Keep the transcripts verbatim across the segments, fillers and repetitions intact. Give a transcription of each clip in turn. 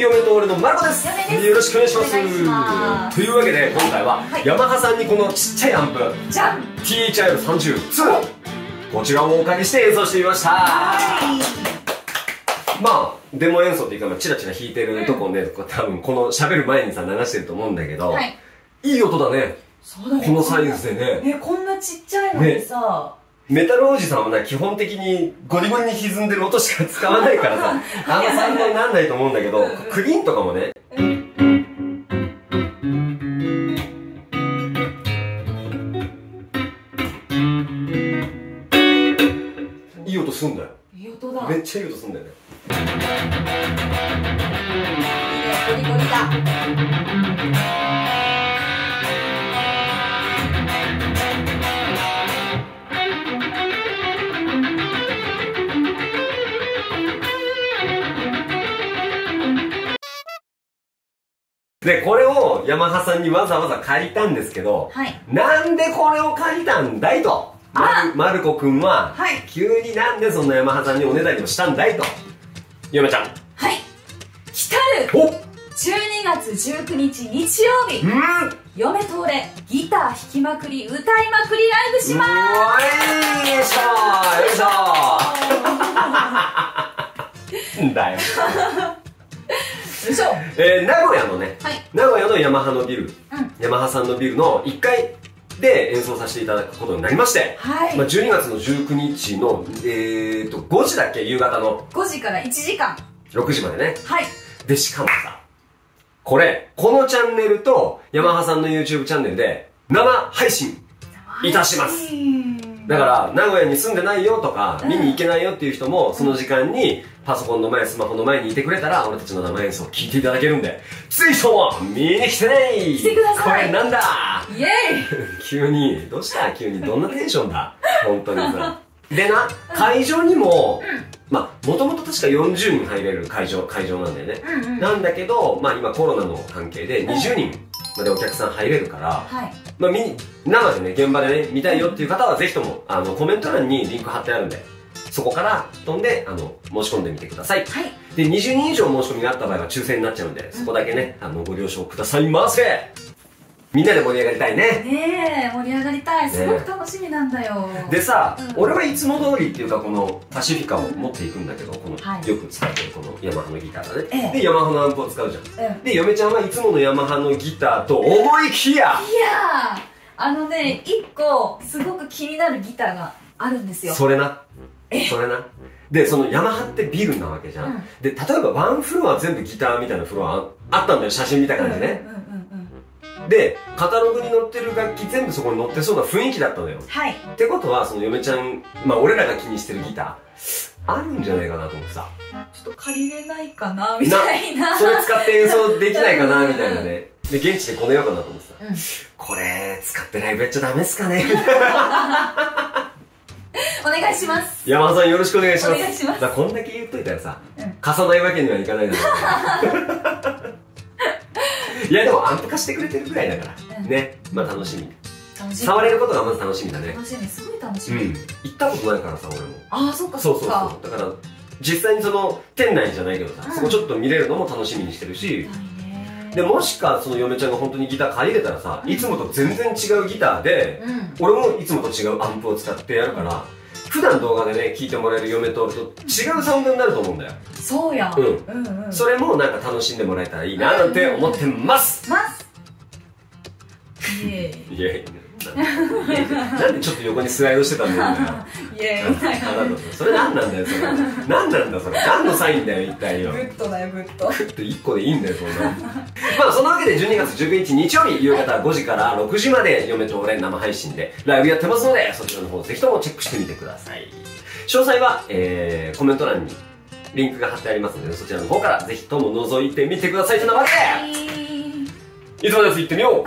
嫁と俺のマルコです。 嫁です。 よろしくお願いします。 お願いします。 というわけで今回は、はい、ヤマハさんにこのちっちゃいアンプじゃんティーエイチアールさんじゅうに こちらをお借りして演奏してみました。まあデモ演奏っていうかチラチラ弾いてるとこね、うん、多分この喋る前にさ流してると思うんだけど、はい、いい音だね。 そうだね、 このサイズでね。 え、こんなちっちゃいのにさ、 ね、メタルおじさんはね、基本的にゴリゴリに歪んでる音しか使わないからさ、あんま参考にならないと思うんだけど、クリーンとかもね、いい音すんだよ。 いい音だ。 めっちゃいい音すんだよね。 ゴリゴリだ。 で、これをヤマハさんにわざわざ借りたんですけど、はい、なんでこれを借りたんだいと、マルコくんは、はい、急になんでそんなヤマハさんにおねだりをしたんだいと。嫁ちゃん。はい。 来たるじゅうにがつじゅうくにち日曜日、うん、嫁と俺ギター弾きまくり歌いまくりライブしまーす。 よいしょーよいしょーんだよえー、名古屋のね、はい、名古屋のヤマハのビル、うん、ヤマハさんのビルのいっかいで演奏させていただくことになりまして、はい、まあじゅうにがつのじゅうくにちの、えーと、ごじだっけ、夕方のごじからいちじかんろくじまでね。はい。で、しかもさ、これ、このチャンネルとヤマハさんの YouTube チャンネルで生配信いたします。だから、名古屋に住んでないよとか、見に行けないよっていう人も、その時間に、パソコンの前、スマホの前にいてくれたら、俺たちの生演奏を聴いていただけるんで、ぜひとも見に来てねー。 来てください。 これなんだイエーイ急に、どうした急に、どんなテンションだ本当にさ。でな、会場にも、まあ、もともと確かよんじゅうにん入れる会場、会場なんだよね。なんだけど、まあ今コロナの関係でにじゅうにんまでお客さん入れるから、まあ見に、生でね、現場でね、見たいよっていう方はぜひとも、あの、コメント欄にリンク貼ってあるんで、そこから飛んで、あの、申し込んでみてください。はい。で、にじゅうにん以上申し込みがあった場合は抽選になっちゃうんで、そこだけね、あの、ご了承くださいませ。みんなで盛り上がりたいね。 ねえ、盛り上がりたい。すごく楽しみなんだよ。 でさ、俺はいつも通りっていうか、このパシフィカを持っていくんだけど、この、よく使ってるこのヤマハのギターだね。で、ヤマハのアンプを使うじゃん。で、嫁ちゃんはいつものヤマハのギターと思いきや、いやー、あのね、一個、すごく気になるギターがあるんですよ。 それな。それな。で、そのヤマハってビルなわけじゃん。で、例えばワンフロア全部ギターみたいなフロアあったんだよ、写真見た感じね。で、カタログに載ってる楽器全部そこに載ってそうな雰囲気だったのよ。はい。ってことは、その嫁ちゃん、まあ俺らが気にしてるギター、あるんじゃないかなと思ってさ。 ちょっと借りれないかなみたいな。 それ使って演奏できないかなみたいなね。で、現地でこねようかなと思ってさ。うん、これ、使ってライブやっちゃダメっすかねみたいな。 お願いします。 山田さんよろしくお願いします。 お願いします。 だこんだけ言っといたらさ、うん、貸さないわけにはいかないだろう。いやでもアンプ化してくれてるぐらいだから、うん、ね、まあ楽しみ。触れることがまず楽しみだね。 楽しみ、すごい楽しみ。 うん。行ったことないからさ、俺も。 ああ、そっかそっか。そうそうそう。 だから、実際にその、店内じゃないけどさ、うん、そこちょっと見れるのも楽しみにしてるし、で、もしかその嫁ちゃんが本当にギター借りれたらさ、うん、いつもと全然違うギターで、うん、俺もいつもと違うアンプを使ってやるから、普段動画でね、聴いてもらえる嫁と俺と違うサウンドになると思うんだよ。 そうやん。うん。うんうん。 それもなんか楽しんでもらえたらいいななんて思ってますますイエーイ。 イエーイ。なんでちょっと横にスライドしてたんだよ。 イエーイみたいな。 それ何なんだよ、それ。何なんだ、それ。何のサインだよ、一体よ。 グッドだよ、グッド。 グッドいっこでいいんだよ、そんな。まあ、そのわけでじゅうにがつじゅうくにち日曜日、夕方ごじからろくじまで、嫁と俺生配信でライブやってますので、そちらの方ぜひともチェックしてみてください。詳細は、えー、コメント欄にリンクが貼ってありますので、そちらの方からぜひとも覗いてみてください。というわけで、いつものやつ行ってみよう。はい。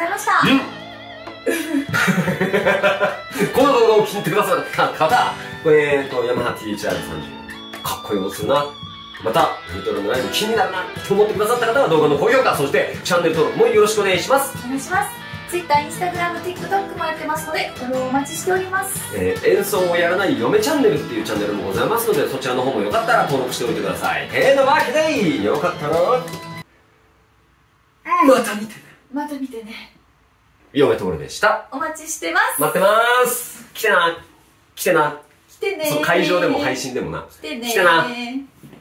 ざいました。 この動画を聞いてくださった方、えーと、ヤマハ ティーエイチアールさんじゅう、かっこいい音するな。また、ニトロのライブ気になるなと思ってくださった方は動画の高評価、そしてチャンネル登録もよろしくお願いします。 お願いします。Twitter、Instagram、TikTok もやってますので、フォローお待ちしております。 えー、演奏をやらない嫁チャンネルっていうチャンネルもございますので、そちらの方もよかったら登録しておいてください。てなわけで、よかったら、また見てね。 また見てね。 嫁トールでした。 お待ちしてます。 待ってまーす。来てな。来てな。 来てねー。 そう、会場でも配信でもな。 来てねー。 来てな。